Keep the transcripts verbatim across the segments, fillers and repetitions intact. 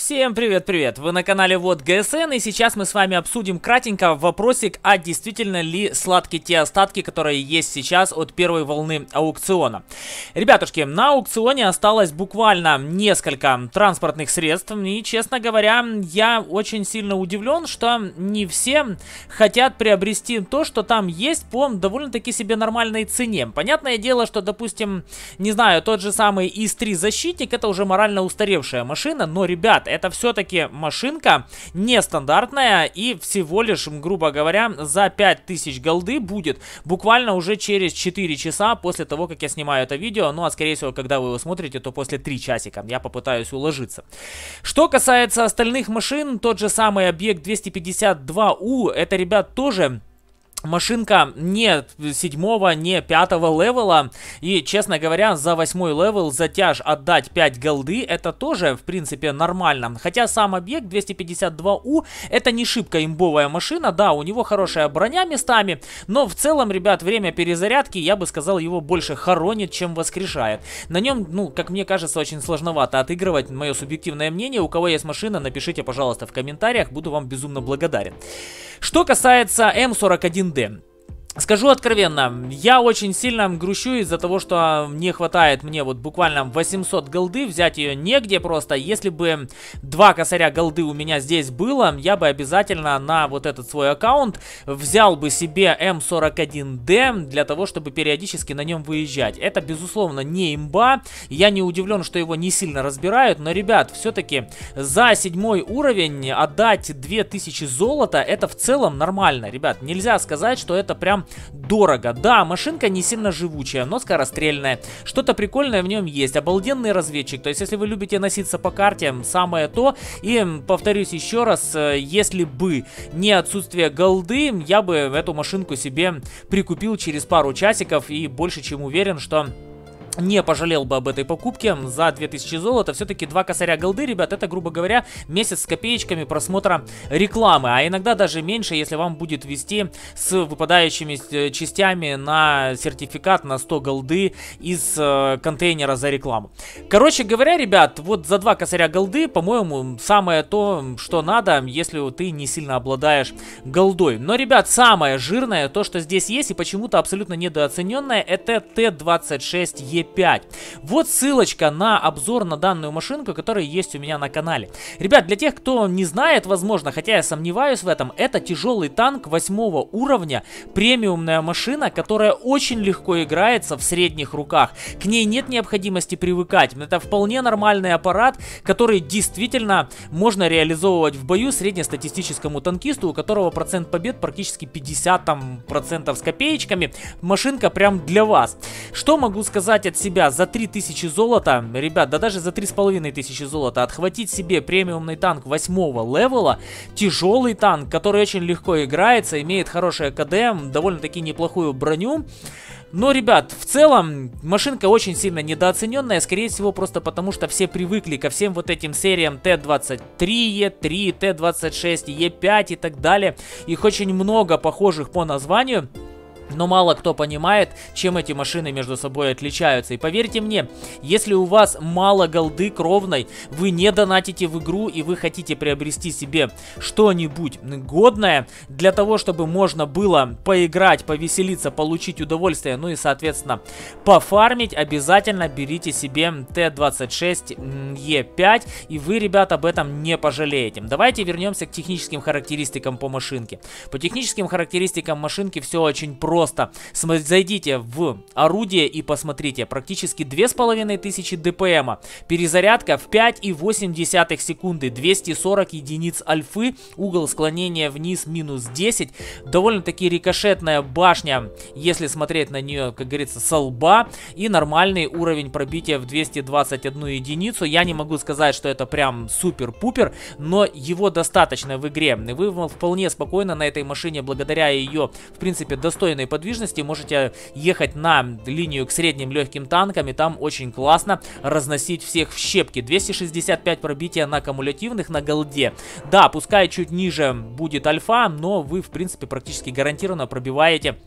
Всем привет-привет! Вы на канале Вот ГСН, и сейчас мы с вами обсудим кратенько вопросик, а действительно ли сладкие те остатки, которые есть сейчас от первой волны аукциона. Ребятушки, на аукционе осталось буквально несколько транспортных средств, и, честно говоря, я очень сильно удивлен, что не все хотят приобрести то, что там есть по довольно-таки себе нормальной цене. Понятное дело, что, допустим, не знаю, тот же самый ИС три Защитник, это уже морально устаревшая машина, но, ребят, это все-таки машинка нестандартная, и всего лишь, грубо говоря, за пять тысяч голды будет буквально уже через четыре часа после того, как я снимаю это видео. Ну а скорее всего, когда вы его смотрите, то после трех часика. Я попытаюсь уложиться. Что касается остальных машин, тот же самый объект двести пятьдесят два У, это, ребят, тоже машинка не седьмого, не пятого левела. И, честно говоря, за восьмой левел затяж отдать пять голды, это тоже, в принципе, нормально. Хотя сам объект двести пятьдесят два У это не шибко имбовая машина. Да, у него хорошая броня местами, но в целом, ребят, время перезарядки, я бы сказал, его больше хоронит, чем воскрешает. На нем, ну, как мне кажется, очень сложновато отыгрывать. Мое субъективное мнение. У кого есть машина, напишите, пожалуйста, в комментариях. Буду вам безумно благодарен. Что касается М сорок один Д. Скажу откровенно, я очень сильно грущу из-за того, что не хватает мне вот буквально восемьсот голды, взять ее негде просто. Если бы два косаря голды у меня здесь было, я бы обязательно на вот этот свой аккаунт взял бы себе М сорок один Д для того, чтобы периодически на нем выезжать. Это, безусловно, не имба, я не удивлен, что его не сильно разбирают, но, ребят, все-таки за седьмой уровень отдать две тысячи золота, это в целом нормально, ребят. Нельзя сказать, что это прям дорого. Да, машинка не сильно живучая, но скорострельная. Что-то прикольное в нем есть. Обалденный разведчик. То есть, если вы любите носиться по карте, самое то. И, повторюсь еще раз, если бы не отсутствие голды, я бы эту машинку себе прикупил через пару часиков. И больше чем уверен, что не пожалел бы об этой покупке за две тысячи золота. Все-таки два косаря голды, ребят, это, грубо говоря, месяц с копеечками просмотра рекламы. А иногда даже меньше, если вам будет вести с выпадающими частями на сертификат на сто голды из э, контейнера за рекламу. Короче говоря, ребят, вот за два косаря голды, по-моему, самое то, что надо, если ты не сильно обладаешь голдой. Но, ребят, самое жирное, то, что здесь есть и почему-то абсолютно недооцененное, это Т двадцать шесть Е пять. Вот ссылочка на обзор на данную машинку, которая есть у меня на канале. Ребят, для тех, кто не знает, возможно, хотя я сомневаюсь в этом, это тяжелый танк восьмого уровня, премиумная машина, которая очень легко играется в средних руках. К ней нет необходимости привыкать. Это вполне нормальный аппарат, который действительно можно реализовывать в бою среднестатистическому танкисту, у которого процент побед практически пятьдесят процентов с копеечками. Машинка прям для вас. Что могу сказать от себя? За три тысячи золота, ребят, да даже за три с половиной тысячи золота отхватить себе премиумный танк восьмого левела, тяжелый танк, который очень легко играется, имеет хорошее КД, довольно-таки неплохую броню. Но, ребят, в целом, машинка очень сильно недооцененная, скорее всего, просто потому, что все привыкли ко всем вот этим сериям Т двадцать три Е три, Т двадцать шесть Е пять и так далее. Их очень много похожих по названию. Но мало кто понимает, чем эти машины между собой отличаются. И поверьте мне, если у вас мало голды кровной, вы не донатите в игру и вы хотите приобрести себе что-нибудь годное для того, чтобы можно было поиграть, повеселиться, получить удовольствие, ну и, соответственно, пофармить, обязательно берите себе Т двадцать шесть Е пять, и вы, ребят, об этом не пожалеете. Давайте вернемся к техническим характеристикам по машинке. По техническим характеристикам машинки все очень просто. Просто зайдите в орудие и посмотрите. Практически две с половиной тысячи ДПМа. Перезарядка в пять и восемь десятых секунды. двести сорок единиц альфы. Угол склонения вниз минус десять. Довольно-таки рикошетная башня, если смотреть на нее, как говорится, со лба. И нормальный уровень пробития в двести двадцать одну единицу. Я не могу сказать, что это прям супер-пупер, но его достаточно в игре. Вы вполне спокойно на этой машине, благодаря ее, в принципе, достойной подвижности, можете ехать на линию к средним легким танкам, и там очень классно разносить всех в щепки. двести шестьдесят пять пробития на кумулятивных на голде. Да, пускай чуть ниже будет альфа, но вы, в принципе, практически гарантированно пробиваете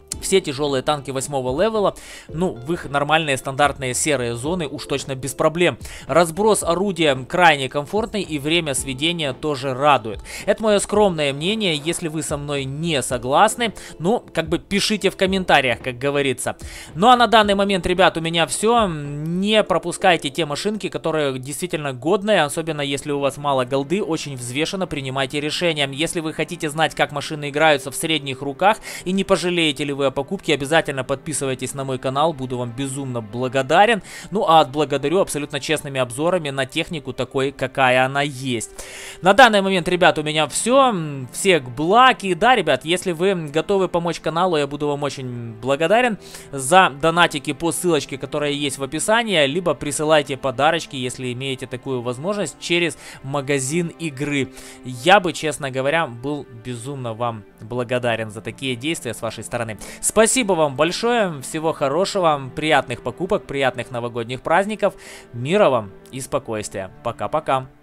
Все тяжелые танки восьмого левела, ну, в их нормальные стандартные серые зоны уж точно без проблем. Разброс орудия крайне комфортный и время сведения тоже радует. Это мое скромное мнение, если вы со мной не согласны, ну, как бы пишите в комментариях, как говорится. Ну, а на данный момент, ребят, у меня все. Не пропускайте те машинки, которые действительно годные, особенно если у вас мало голды, очень взвешенно принимайте решения. Если вы хотите знать, как машины играются в средних руках и не пожалеете ли вы о покупке, обязательно подписывайтесь на мой канал, буду вам безумно благодарен. Ну а отблагодарю абсолютно честными обзорами на технику такой, какая она есть. На данный момент, ребят, у меня все. Всех благ. И да, ребят, если вы готовы помочь каналу, я буду вам очень благодарен за донатики по ссылочке, которая есть в описании, либо присылайте подарочки, если имеете такую возможность, через магазин игры. Я бы, честно говоря, был безумно вам благодарен за такие действия с вашей стороны. Спасибо вам большое, всего хорошего, приятных покупок, приятных новогодних праздников, мира вам и спокойствия. Пока-пока.